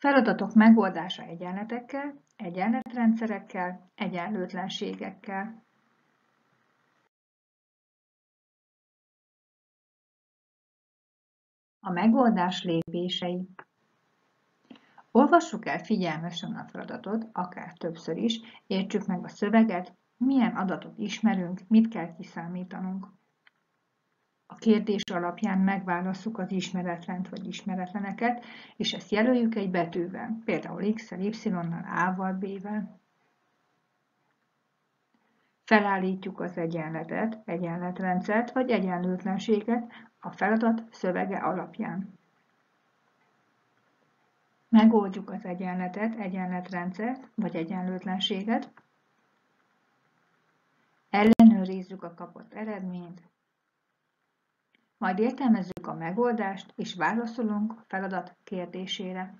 Feladatok megoldása egyenletekkel, egyenletrendszerekkel, egyenlőtlenségekkel. A megoldás lépései. Olvassuk el figyelmesen a feladatot, akár többször is, értsük meg a szöveget, milyen adatot ismerünk, mit kell kiszámítanunk. A kérdés alapján megválasszuk az ismeretlent vagy ismeretleneket, és ezt jelöljük egy betűvel, például X-el, Y-nal, A-val, B-vel. Felállítjuk az egyenletet, egyenletrendszert vagy egyenlőtlenséget a feladat szövege alapján. Megoldjuk az egyenletet, egyenletrendszert vagy egyenlőtlenséget. Ellenőrizzük a kapott eredményt. Majd értelmezzük a megoldást és válaszolunk a feladat kérdésére.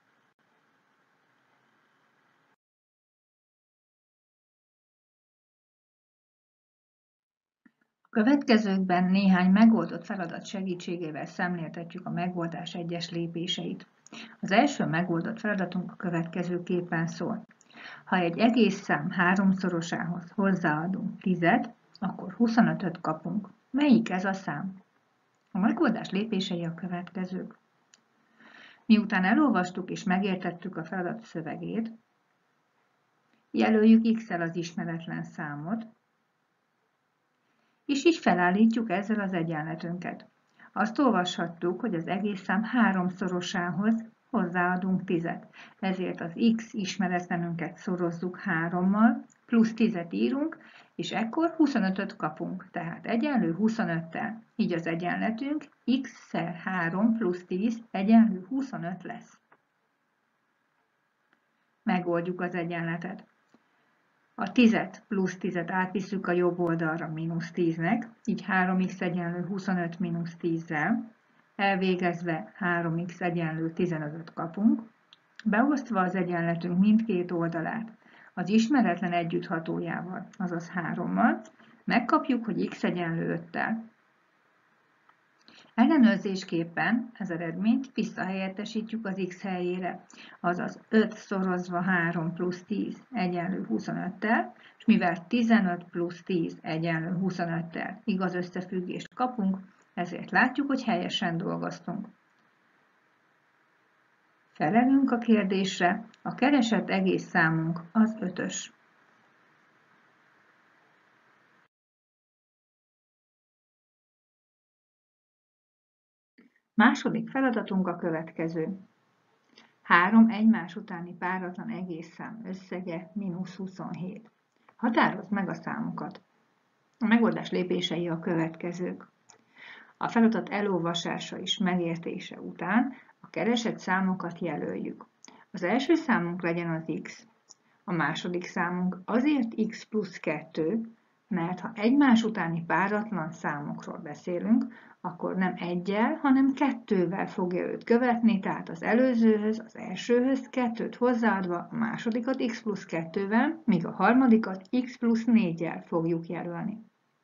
A következőkben néhány megoldott feladat segítségével szemléltetjük a megoldás egyes lépéseit. Az első megoldott feladatunk a következőképpen szól. Ha egy egész szám háromszorosához hozzáadunk 10-et, akkor 25-öt kapunk. Melyik ez a szám? A megoldás lépései a következők. Miután elolvastuk és megértettük a feladat szövegét, jelöljük X-el az ismeretlen számot, és így felállítjuk ezzel az egyenletünket. Azt olvashattuk, hogy az egész szám háromszorosához hozzáadunk 10-et. Ezért az X ismeretlenünket szorozzuk 3-mal, plusz 10-et írunk, és ekkor 25-öt kapunk, tehát egyenlő 25-tel. Így az egyenletünk X-szer 3 plusz 10 egyenlő 25 lesz. Megoldjuk az egyenletet. A 10-et plusz 10-et átvisszük a jobb oldalra mínusz 10-nek, így 3x egyenlő 25 mínusz 10-zel. Elvégezve 3x egyenlő 15-öt kapunk. Beosztva az egyenletünk mindkét oldalát az ismeretlen együtthatójával, azaz 3-mal, megkapjuk, hogy x egyenlő 5-tel. Ellenőrzésképpen ez eredményt visszahelyettesítjük az x helyére, azaz 5 szorozva 3 plusz 10 egyenlő 25-tel, és mivel 15 plusz 10 egyenlő 25-tel igaz összefüggést kapunk, ezért látjuk, hogy helyesen dolgoztunk. Felelünk a kérdésre, a keresett egész számunk az 5-ös. Második feladatunk a következő. 3 egymás utáni páratlan egész szám összege mínusz 27. Határozd meg a számokat. A megoldás lépései a következők. A feladat elolvasása és megértése után a keresett számokat jelöljük. Az első számunk legyen az x. A második számunk azért x plusz 2, mert ha egymás utáni páratlan számokról beszélünk, akkor nem 1-jel, hanem 2-vel fogja őt követni, tehát az előzőhöz, az elsőhöz 2-t hozzáadva, a másodikat x plusz 2-vel, míg a harmadikat x plusz 4-jel fogjuk jelölni.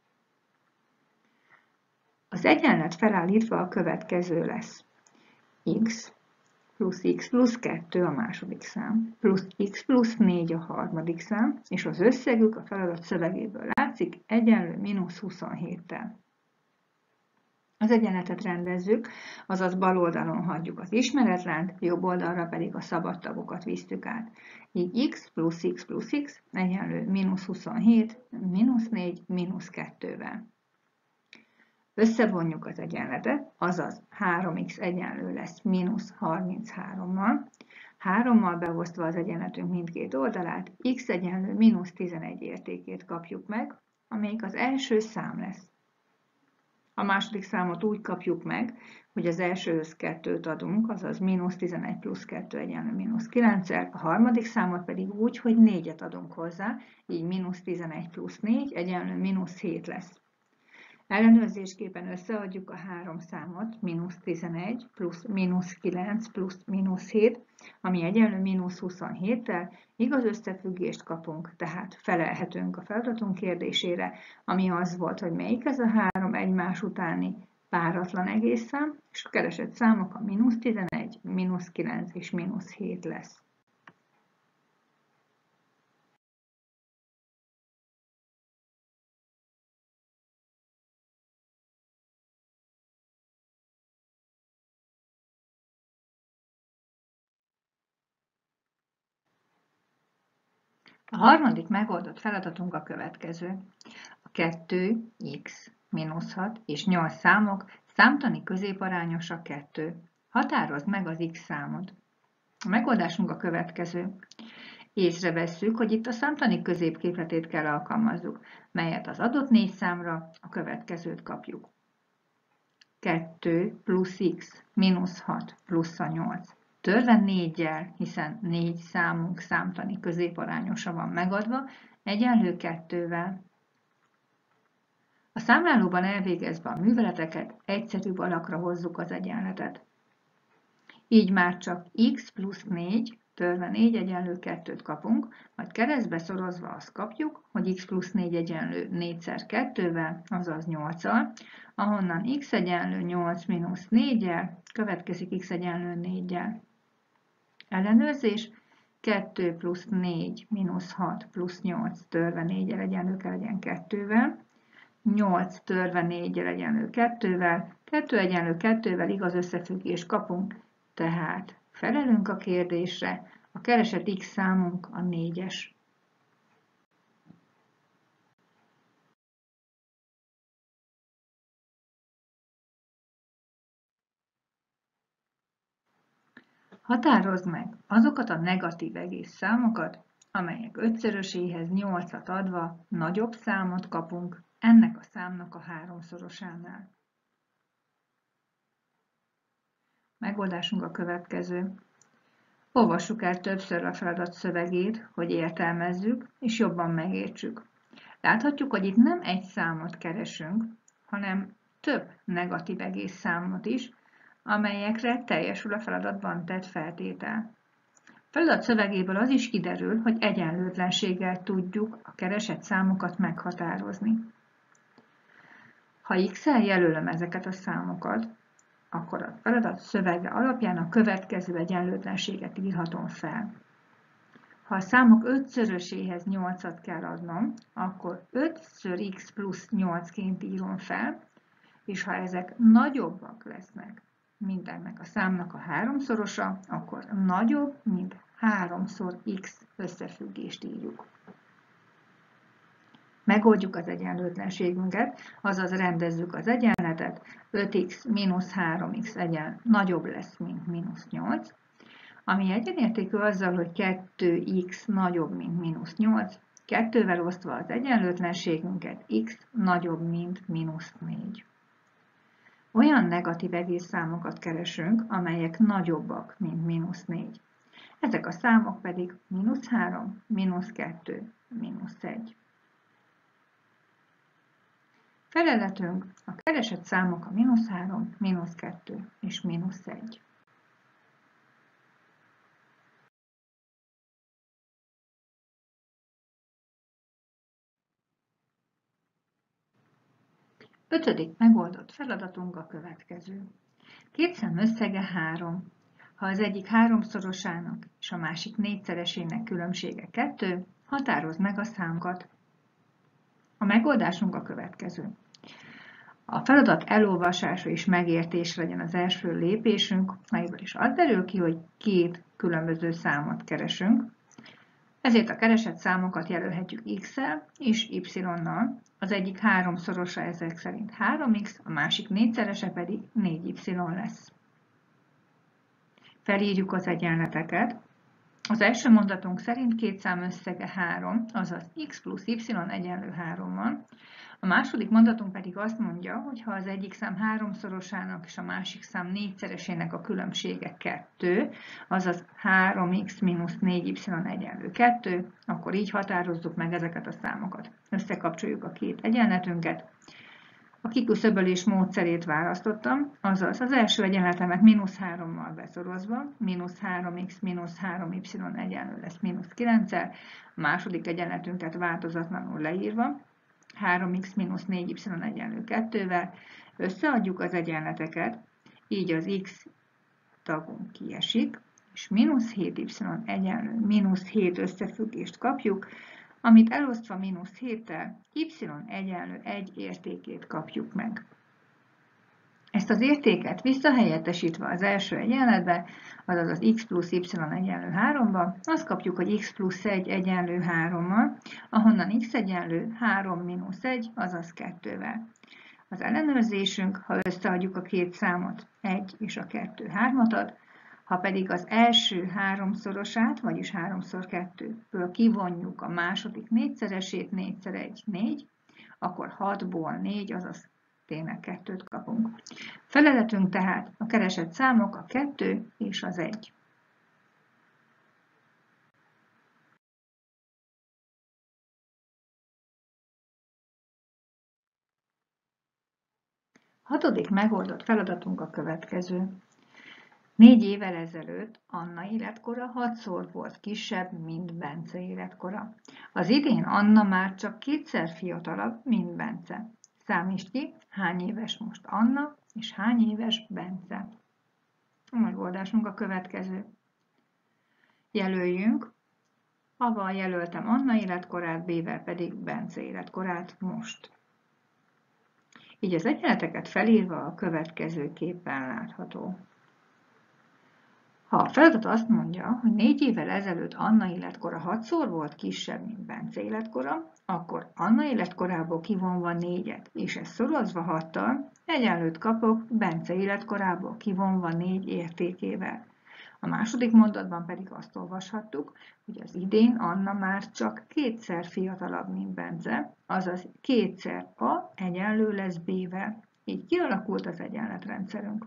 Az egyenlet felállítva a következő lesz. X plusz 2 a második szám, plusz x plusz 4 a harmadik szám, és az összegük a feladat szövegéből látszik, egyenlő mínusz 27-tel. Az egyenletet rendezzük, azaz bal oldalon hagyjuk az ismeretlent, jobb oldalra pedig a szabad tagokat visztük át. Így x plusz x egyenlő mínusz 27, mínusz 4, mínusz 2-vel. Összevonjuk az egyenletet, azaz 3x egyenlő lesz mínusz 33-mal. 3-mal beosztva az egyenletünk mindkét oldalát, x egyenlő mínusz 11 értékét kapjuk meg, amelyik az első szám lesz. A második számot úgy kapjuk meg, hogy az elsőhöz 2-t adunk, azaz mínusz 11 plusz 2 egyenlő mínusz 9-el, a harmadik számot pedig úgy, hogy 4-et adunk hozzá, így mínusz 11 plusz 4 egyenlő mínusz 7 lesz. Ellenőrzésképpen összeadjuk a három számot, mínusz 11 plusz mínusz 9 plusz mínusz 7, ami egyenlő mínusz 27-tel, igaz összefüggést kapunk, tehát felelhetünk a feladatunk kérdésére, ami az volt, hogy melyik ez a három egymás utáni páratlan egészszám, és a keresett számok a -11, -9 és -7 lesz. A harmadik megoldott feladatunk a következő. A 2, x, -6 és 8 számok számtani középarányosa 2. Határozd meg az x számot. A megoldásunk a következő. Észrevesszük, hogy itt a számtani középképletét kell alkalmazzuk, melyet az adott 4 számra a következőt kapjuk. 2 plusz x -6 plusz a 8. Törve 4-jel, hiszen 4 számunk számtani középarányosa van megadva, egyenlő 2-vel. A számlálóban elvégezve a műveleteket egyszerűbb alakra hozzuk az egyenletet. Így már csak x plusz 4 törve 4 egyenlő 2-t kapunk, majd keresztbe szorozva azt kapjuk, hogy x plusz 4 egyenlő 4-szer 2-vel, azaz 8-al, ahonnan x egyenlő 8 mínusz 4-jel, következik x egyenlő 4-jel. Ellenőrzés, 2 plusz 4 mínusz 6 plusz 8 törve 4-jel egyenlő kell legyen 2-vel, 8 törve 4-jel egyenlő 2-vel, 2 egyenlő 2-vel igaz összefüggést kapunk, tehát felelünk a kérdésre, a keresett x számunk a 4-es. Határozd meg azokat a negatív egész számokat, amelyek ötszöröséhez 8-at adva nagyobb számot kapunk ennek a számnak a háromszorosánál. Megoldásunk a következő. Olvassuk el többször a feladat szövegét, hogy értelmezzük és jobban megértsük. Láthatjuk, hogy itt nem egy számot keresünk, hanem több negatív egész számot is, amelyekre teljesül a feladatban tett feltétel. A feladat szövegéből az is kiderül, hogy egyenlőtlenséggel tudjuk a keresett számokat meghatározni. Ha x-el jelölöm ezeket a számokat, akkor a feladat szövege alapján a következő egyenlőtlenséget írhatom fel. Ha a számok ötszöröséhez 8-at kell adnom, akkor 5x plusz 8-ként írom fel, és ha ezek nagyobbak lesznek, mint ennek a számnak a háromszorosa, akkor nagyobb, mint 3x összefüggést írjuk. Megoldjuk az egyenlőtlenségünket, azaz rendezzük az egyenletet, 5x mínusz 3x nagyobb lesz, mint -8, ami egyenértékű azzal, hogy 2x nagyobb, mint -8, 2-vel osztva az egyenlőtlenségünket, x nagyobb, mint -4. Olyan negatív egész számokat keresünk, amelyek nagyobbak, mint -4. Ezek a számok pedig -3, -2, -1. Feleletünk a keresett számok a -3, -2 és -1. Ötödik megoldott feladatunk a következő. Két szám összege 3. Ha az egyik háromszorosának és a másik négyszeresének különbsége 2, határozd meg a számokat. A megoldásunk a következő. A feladat elolvasása és megértésre legyen az első lépésünk, amiből is az derül ki, hogy két különböző számot keresünk. Ezért a keresett számokat jelölhetjük x-el és y-nal. Az egyik háromszorosa ezek szerint 3x, a másik négyszerese pedig 4y lesz. Felírjuk az egyenleteket. Az első mondatunk szerint két szám összege 3, azaz x plusz y egyenlő 3-mal. A második mondatunk pedig azt mondja, hogy ha az egyik szám háromszorosának és a másik szám négyszeresének a különbsége 2, azaz 3x mínusz 4y egyenlő 2, akkor így határozzuk meg ezeket a számokat. Összekapcsoljuk a két egyenletünket. A kiküszöbölés módszerét választottam, azaz az első egyenletemet -3-mal beszorozva, -3x mínusz 3y egyenlő lesz -9-el, a második egyenletünket változatlanul leírva, 3x mínusz 4y egyenlő 2-vel, összeadjuk az egyenleteket, így az x tagunk kiesik, és mínusz 7y egyenlő mínusz 7 összefüggést kapjuk, amit elosztva mínusz 7-tel y egyenlő 1 értékét kapjuk meg. Ezt az értéket visszahelyettesítve az első egyenletbe, azaz az x plusz y egyenlő 3-ba, azt kapjuk, hogy x plusz 1 egyenlő 3-mal, ahonnan x egyenlő 3 mínusz 1, azaz 2-vel. Az ellenőrzésünk, ha összeadjuk a két számot, 1 és a 2 3-at ad, ha pedig az első háromszorosát, vagyis 3x2-ből kivonjuk a második négyszeresét, 4x1, 4, akkor 6-ból 4, azaz tényleg 2-t kapunk. Feleletünk tehát a keresett számok a 2 és az 1. Hatodik megoldott feladatunk a következő. 4 évvel ezelőtt Anna életkora 6-szor volt kisebb, mint Bence életkora. Az idén Anna már csak 2-szer fiatalabb, mint Bence. Számítsd ki, hány éves most Anna, és hány éves Bence. A megoldásunk a következő. Jelöljünk. A-val jelöltem Anna életkorát, B-vel pedig Bence életkorát most. Így az egyenleteket felírva a következő képen látható. Ha a feladat azt mondja, hogy 4 évvel ezelőtt Anna életkora 6-szor volt kisebb, mint Bence életkora, akkor Anna életkorából kivonva 4-et, és ezt szorozva 6-tal, egyenlőt kapok Bence életkorából kivonva 4 értékével. A második mondatban pedig azt olvashattuk, hogy az idén Anna már csak 2-szer fiatalabb, mint Bence, azaz 2-szer A egyenlő lesz B-vel. Így kialakult az egyenletrendszerünk.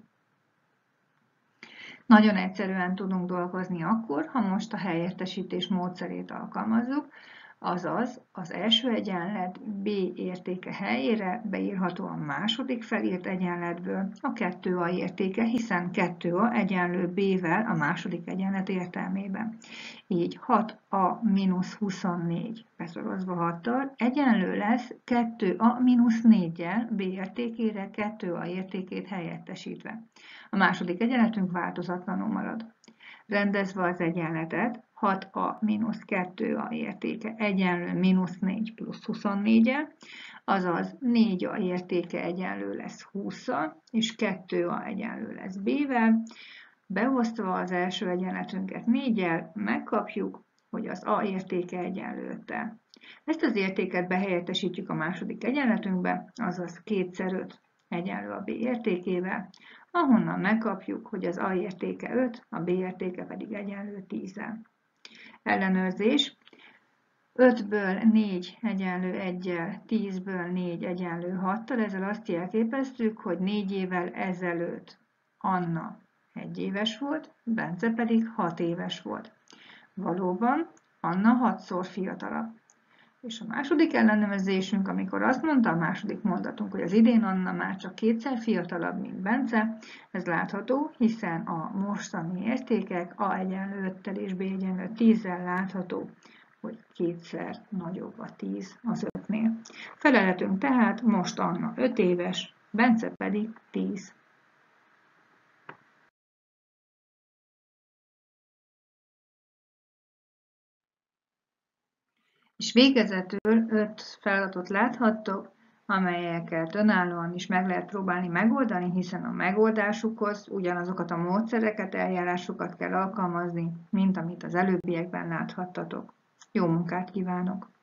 Nagyon egyszerűen tudunk dolgozni akkor, ha most a helyértesítés módszerét alkalmazzuk, azaz az első egyenlet B értéke helyére beírható a második felírt egyenletből a 2A értéke, hiszen 2A egyenlő B-vel a második egyenlet értelmében. Így 6A mínusz 24 beszorozva 6-tal egyenlő lesz 2A mínusz 4-jel B értékére 2A értékét helyettesítve. A második egyenletünk változatlanul marad. Rendezve az egyenletet, 6A mínusz 2A értéke egyenlő mínusz 4 plusz 24-el, azaz 4A értéke egyenlő lesz 20-szal, és 2A egyenlő lesz B-vel. Beosztva az első egyenletünket 4-jel, megkapjuk, hogy az A értéke egyenlő 5-tel. Ezt az értéket behelyettesítjük a második egyenletünkbe, azaz 2x5 egyenlő a B értékével, ahonnan megkapjuk, hogy az A értéke 5, a B értéke pedig egyenlő 10-el. Ellenőrzés. 5-ből 4 egyenlő 1-jel, 10-ből 4 egyenlő 6-tal, ezzel azt jelképeztük, hogy 4 évvel ezelőtt Anna 1 éves volt, Bence pedig 6 éves volt. Valóban Anna 6-szor fiatalabb. És a második ellenőrzésünk, amikor azt mondta a második mondatunk, hogy az idén Anna már csak 2-szer fiatalabb, mint Bence, ez látható, hiszen a mostani értékek A egyenlő 5-tel és B egyenlő 10-zel látható, hogy 2-szer nagyobb a 10 az 5-nél. Feleletünk tehát most Anna 5 éves, Bence pedig 10. És végezetül 5 feladatot láthattok, amelyeket önállóan is meg lehet próbálni megoldani, hiszen a megoldásukhoz ugyanazokat a módszereket, eljárásokat kell alkalmazni, mint amit az előbbiekben láthattatok. Jó munkát kívánok!